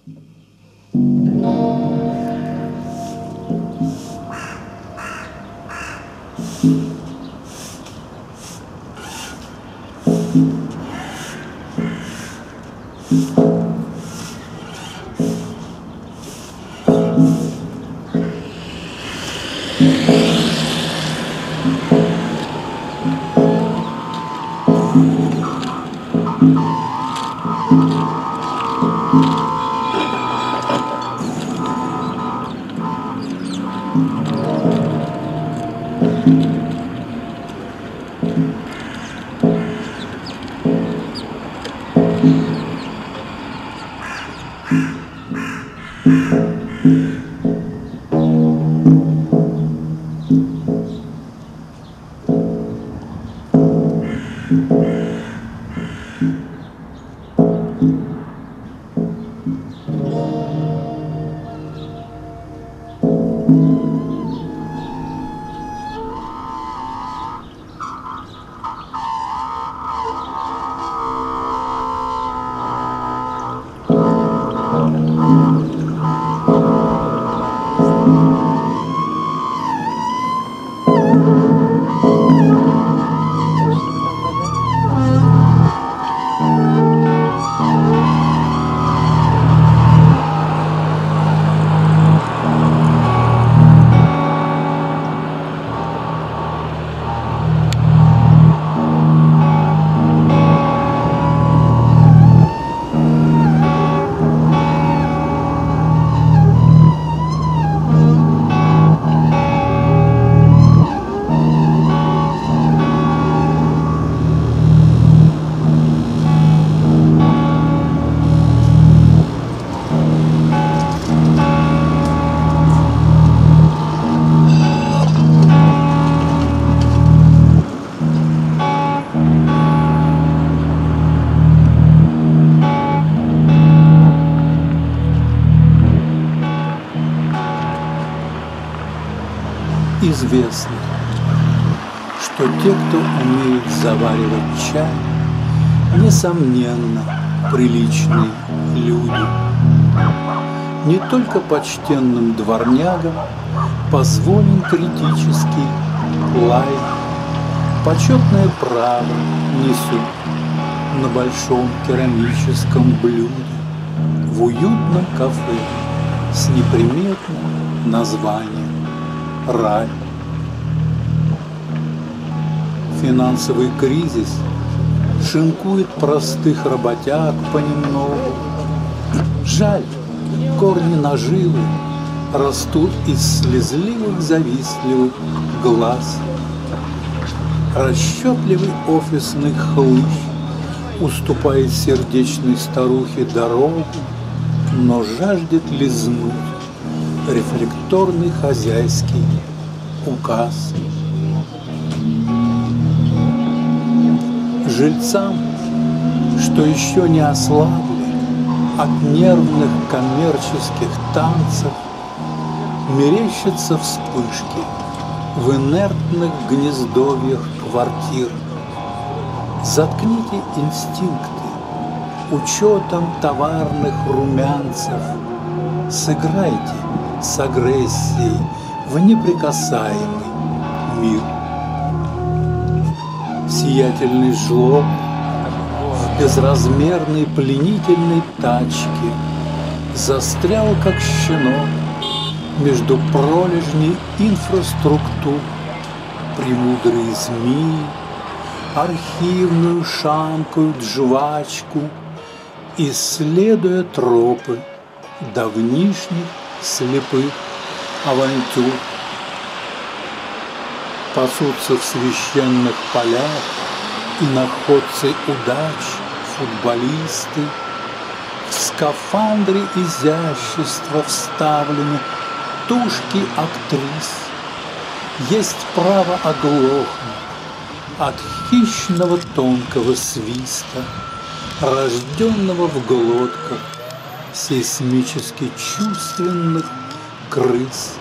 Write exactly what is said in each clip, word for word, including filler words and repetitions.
Известно, что те, кто умеет заваривать чай, несомненно, приличные люди. Не только почтенным дворнягам позволен критический лай, почетное право несут на большом керамическом блюде в уютном кафе с неприметным названием «Рай». Финансовый кризис шинкует простых работяг понемногу. Жаль, корни наживы растут из слезливых завистливых глаз. Расчетливый офисный хлыщ уступает сердечной старухе дорогу, но жаждет лизнуть рефлекторный хозяйский указ. Жильцам, что еще не ослабли от нервных коммерческих танцев, мерещатся вспышки в инертных гнездовьях квартир. Заткните инстинкты учетом товарных румянцев, сыграйте с агрессией в неприкасаемый мир. Сиятельный жлоб в безразмерной пленительной тачке застрял, как щенок, между пролежней инфраструктур. Премудрые змеи архивную шамкают жвачку, исследуя тропы давнишних слепых авантюр. Пасутся в священных полях и находцы удач футболисты. В скафандре изящества вставлены тушки актрис. Есть право оглохнуть от хищного тонкого свиста, рожденного в глотках сейсмически чувственных крыс.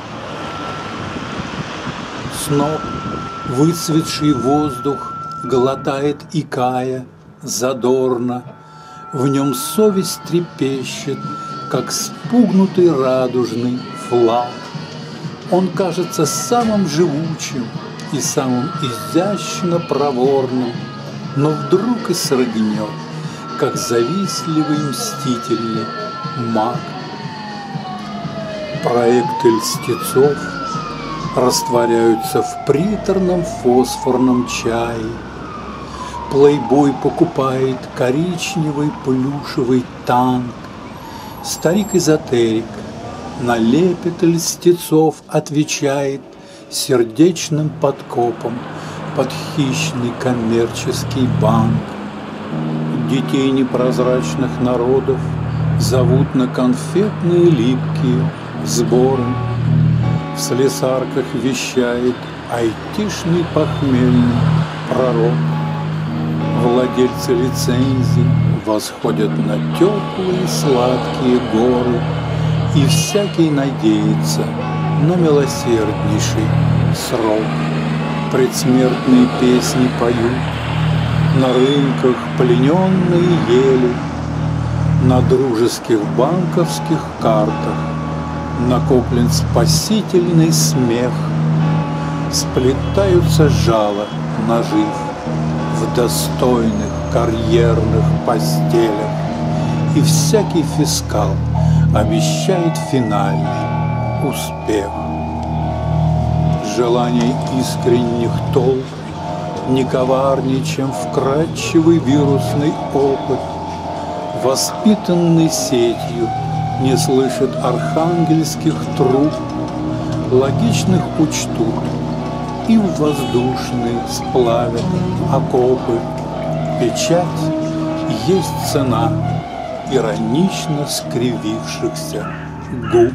Сноб выцветший воздух глотает икая задорно, в нем совесть трепещет как спугнутый радужный флаг. Он кажется самым живучим и самым изящно проворным, но вдруг и срыгнет, как завистливый мстительный маг. Проекты льстецов растворяются в приторном фосфорном чае. Плейбой покупает коричневый плюшевый танк. Старик-эзотерик на лепет льстецов отвечает сердечным подкопом под хищный коммерческий банк. Детей непрозрачных народов зовут на конфетные липкие сборы. В слесарках вещает айтишный похмельный пророк. Владельцы лицензий восходят на теплые сладкие горы, и всякий надеется на милосерднейший срок. Предсмертные песни поют, на рынках плененные ели, на дружеских банковских картах накоплен спасительный смех. Сплетаются жало нажив в достойных карьерных постелях, и всякий фискал обещает финальный успех. Желаний искренних толп не коварнее, чем вкрадчивый вирусный опыт. Воспитанный сетью не слышит архангельских труб, логичных учтут и в воздушные сплавят окопы. Печать есть цена иронично скривившихся губ.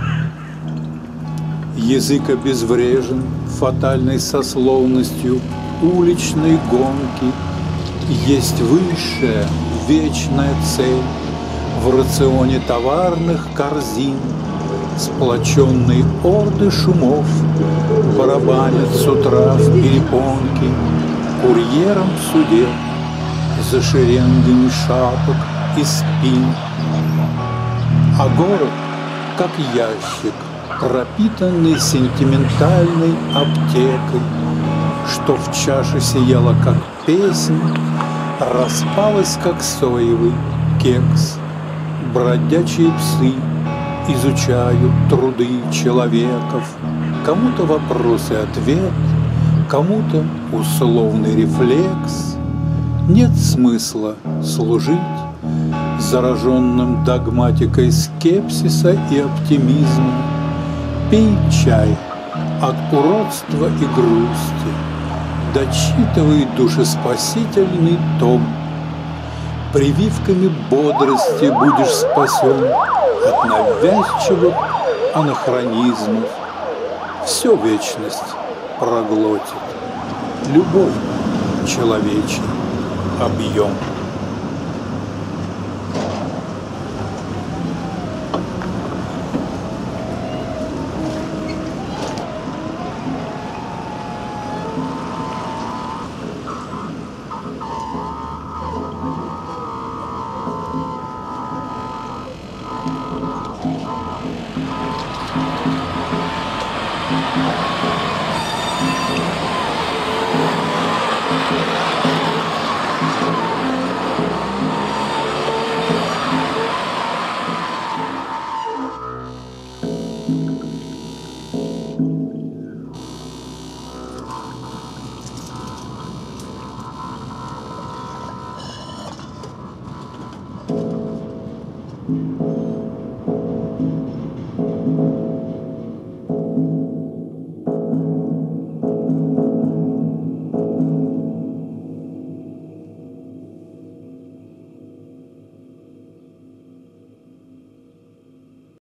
Язык обезврежен фатальной сословностью уличной гонки. Есть высшая вечная цель в рационе товарных корзин. Сплоченные орды шумов барабанят с утра в перепонки курьером судеб за шеренгами шапок и спин. А город, как ящик, пропитанный сентиментальной аптекой, что в чаше сияла, как песнь, распалась, как соевый кекс. Бродячие псы изучают труды человеков, кому-то вопрос и ответ, кому-то условный рефлекс. Нет смысла служить зараженным догматикой скепсиса и оптимизма. Пей чай от уродства и грусти, дочитывай душеспасительный том. Прививками бодрости будешь спасен от навязчивых анахронизмов. Все вечность проглотит любовь человечий объем.